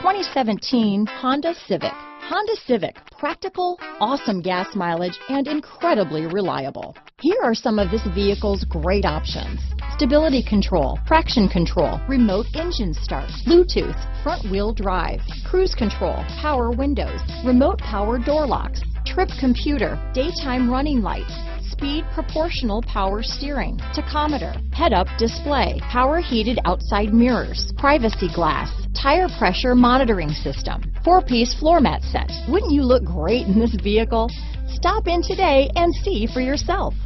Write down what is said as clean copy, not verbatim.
2017 Honda Civic. Honda Civic, practical, awesome gas mileage, and incredibly reliable. Here are some of this vehicle's great options: stability control, traction control, remote engine start, Bluetooth, front wheel drive, cruise control, power windows, remote power door locks, trip computer, daytime running lights, speed proportional power steering, tachometer, head-up display, power heated outside mirrors, privacy glass, tire pressure monitoring system, 4-piece floor mat set. Wouldn't you look great in this vehicle? Stop in today and see for yourself.